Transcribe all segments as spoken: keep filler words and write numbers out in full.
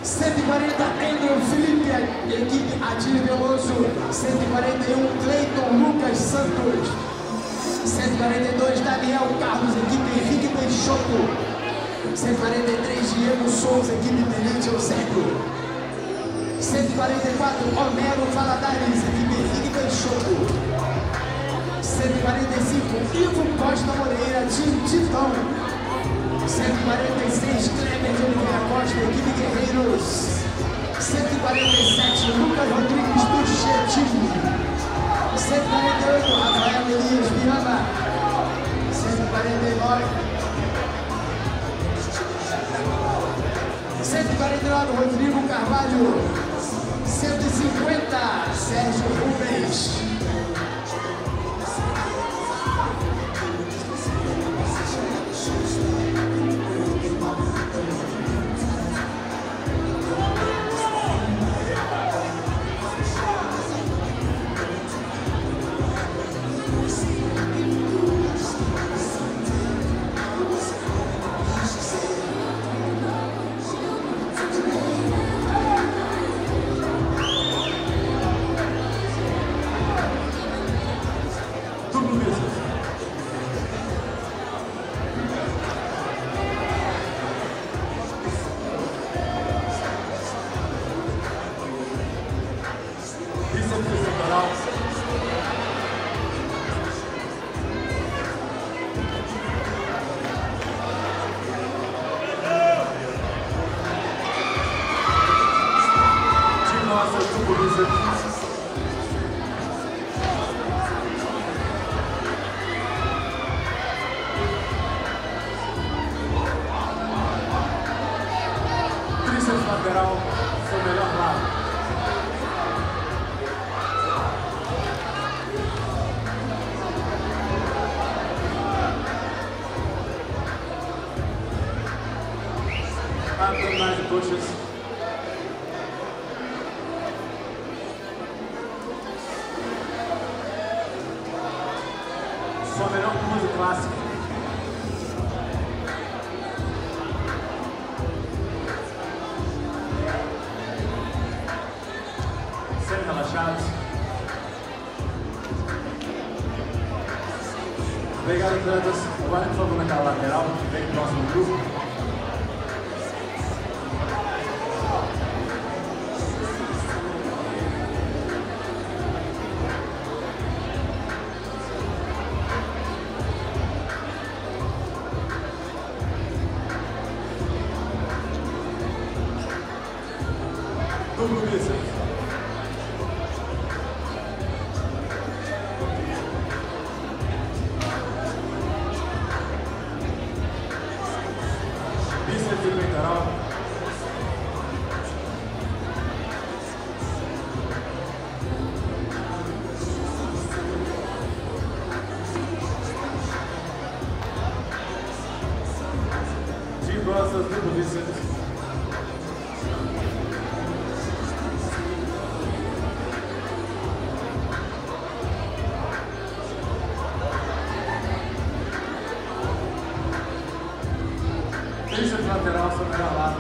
cento e quarenta, Andrew Felipe, equipe Adílio Veloso. cento e quarenta e um, Cleiton Lucas Santos. cento e quarenta e dois, Daniel Carlos, equipe Henrique Peixoto. cento e quarenta e três, Diego Souza, equipe Tenente Eusébio. cento e quarenta e quatro, Homero Valadares, equipe Henrique Peixoto. cento e quarenta e cinco, Ivo Costa Moreira, time Titão. cento e quarenta e seis, Kleber de Oliveira Costa, equipe Guerreiros. cento e quarenta e sete, Lucas Rodrigues do Chetinho. cento e quarenta e oito, Rafael Elias Viana. cento e quarenta e nove, cento e quarenta e nove, Rodrigo Carvalho. cento e cinquenta, Sérgio Rubens. Lateral, seu melhor lado. Abdominais e coxas. Sua melhor pose clássica. Relaxados. Obrigado, atletas. Agora, por favor, naquela lateral, vem pro próximo grupo. Duplo bíceps. De costas, duplo bíceps. Bíceps lateral, seu melhor lado.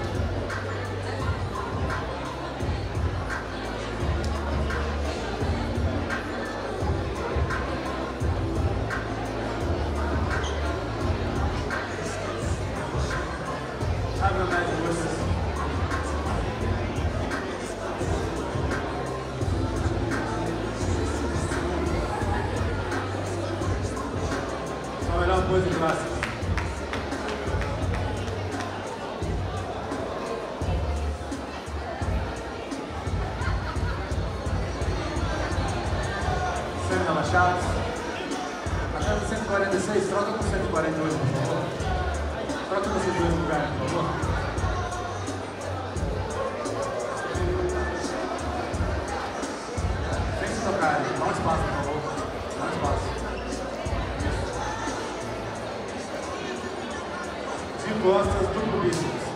Abdominais e coxas. Sua melhor pose clássica. Sempre relaxados. Até o cento e quarenta e seis, troca com cento e quarenta e oito, por favor. Troca nesses dois lugares, por favor. Sem se tocar, dá um espaço, por favor. Dá um espaço. De costas, duplo bíceps.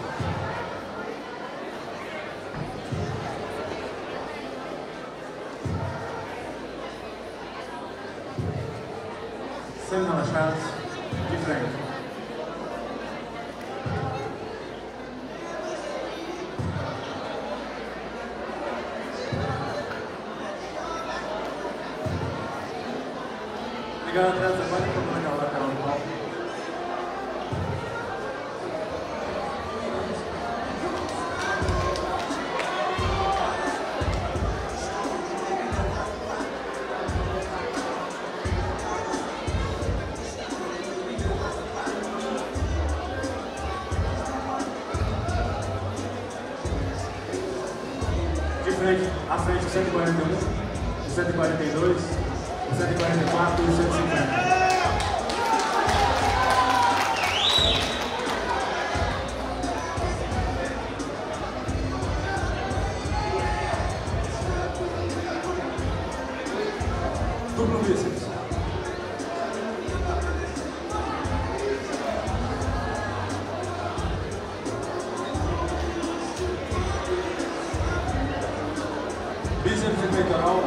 Sempre relaxados, de frente. frente, à frente o cento e quarenta e um, o cento e quarenta e dois, o cento e quarenta e quatro e o cento e cinquenta. Duplo bíceps. Bíceps e peitoral.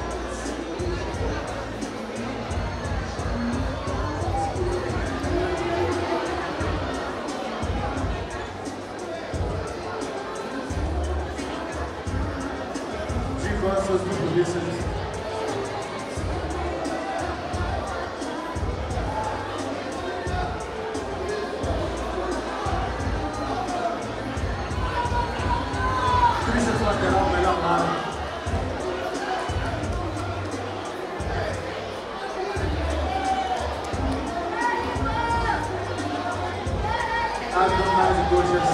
De costas, duplo bíceps. Tríceps lateral, melhor lado. Abdominais e coxas.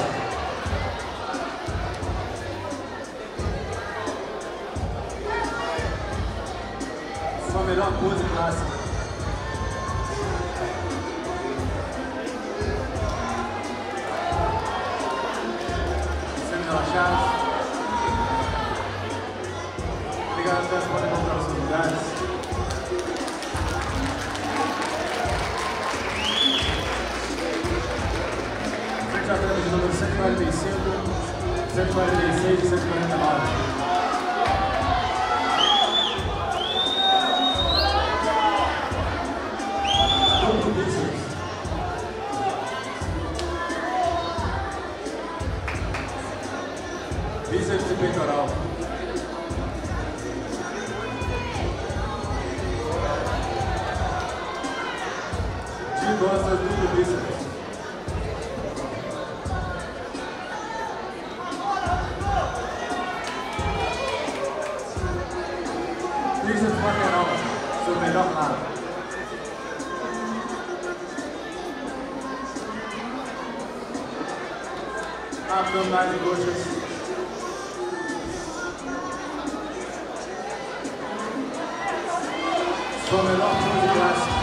Sua melhor pose clássica. Semi-relaxados. Obrigado, vocês podem voltar aos seus lugares. Atleta de número cento e quarenta e cinco, cento e quarenta e seis e cento e quarenta e nove. Duplo bíceps. Bíceps e peitoral. De costas, duplo bíceps. Tríceps lateral, seu melhor lado. Abdominais e coxas. Sua melhor pose clássica.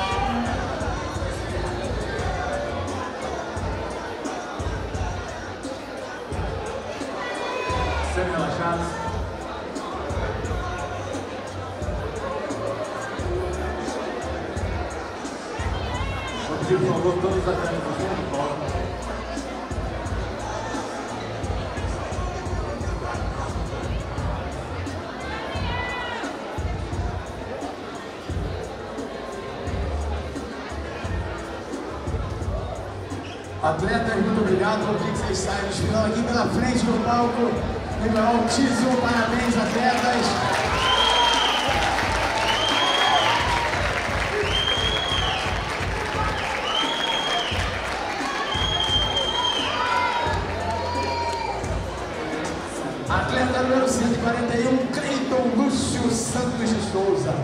Semi-relaxados. Vou pedir, por favor, todos os atletas do fundo de bola. Atletas, muito obrigado. Vou pedir que vocês saiam desfilando aqui pela frente do palco. Nível altíssimo, parabéns, atletas. Atleta número cento e quarenta e um, Cleiton Lúcio Santos de Souza.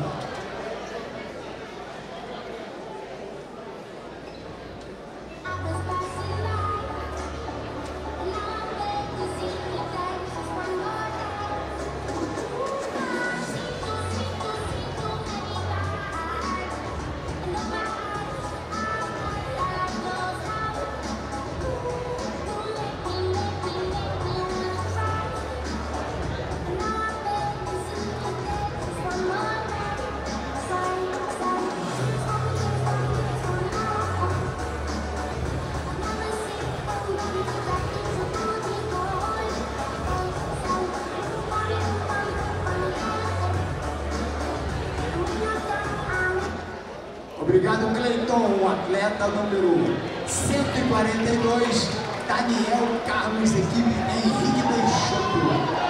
Obrigado, Cleiton. Atleta número cento e quarenta e dois, Daniel Carlos, equipe Henrique Peixoto.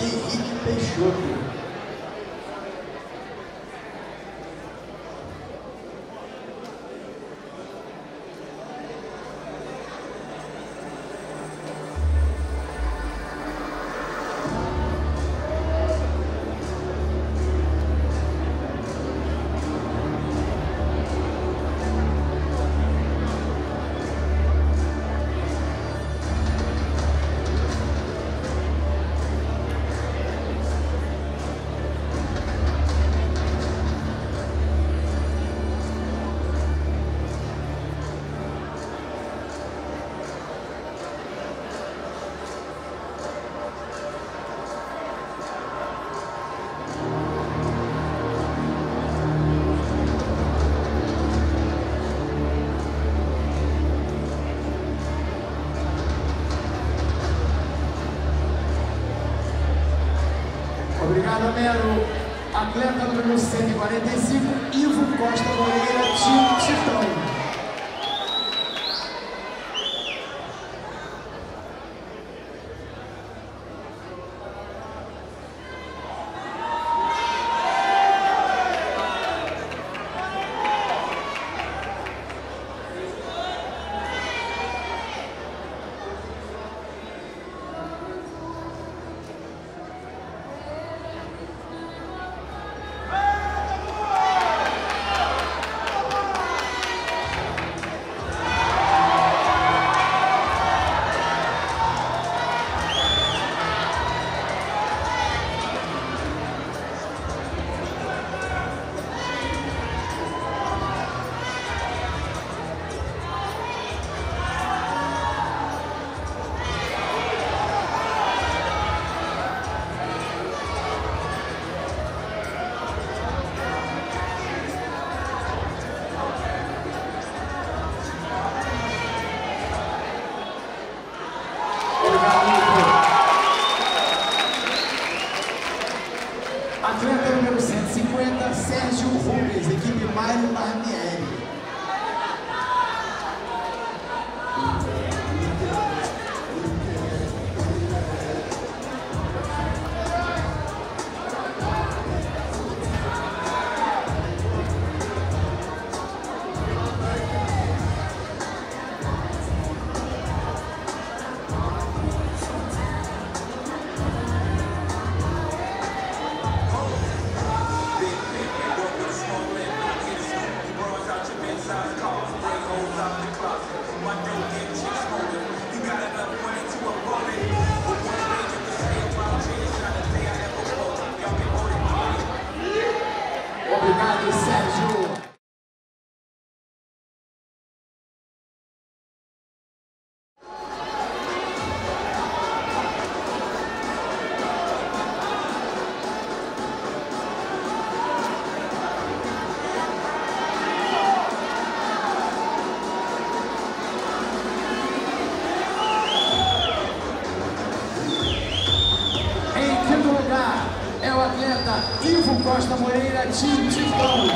Henrique Peixoto. Obrigado, Mero. Atleta número cento e quarenta e cinco, Ivo Costa Moreira, time Titão. Atleta número cento e cinquenta, Sérgio Rubens, equipe Mário Barnieri. Obrigado, Sérgio. Em quinto lugar é o atleta Ivo Costa Moreira, time Titão.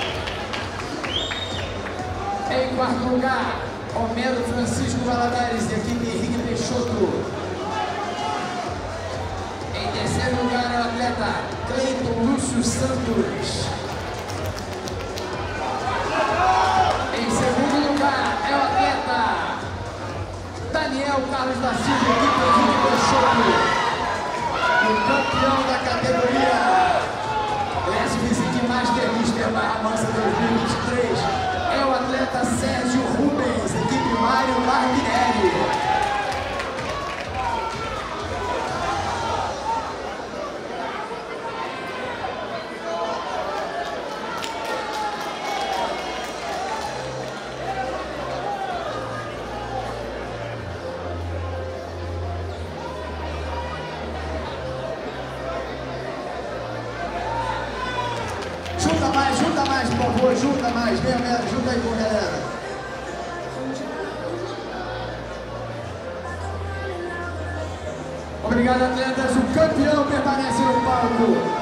Em quarto lugar, Homero Francisco Valadares, equipe Henrique Peixoto. Em terceiro lugar é o atleta Cleiton Lúcio Santos. Em segundo lugar é o atleta Daniel Carlos da Silva, equipe Henrique Peixoto. O campeão da categoria Classic Physique Master Mister Barra Mansa dois mil e vinte e três é o atleta Sérgio Rubens, equipe Mário Barbieri. Junta mais, junta mais, por favor, junta mais, vem, vem, junta aí com a galera. Obrigado, atletas, o campeão permanece no palco.